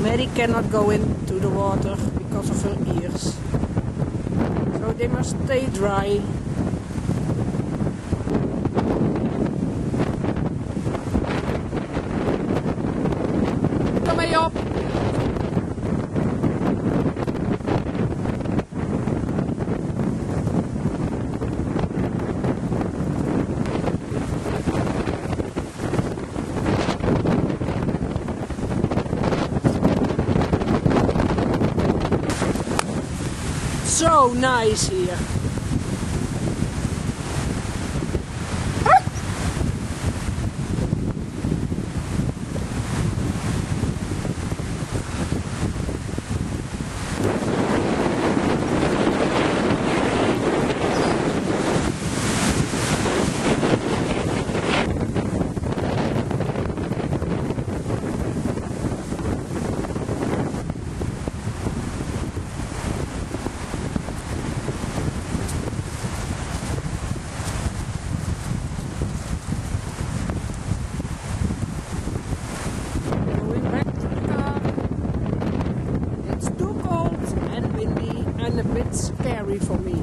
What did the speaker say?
Mary cannot go into the water because of her ears, so they must stay dry. Kom mee op! So nice here. And a bit scary for me.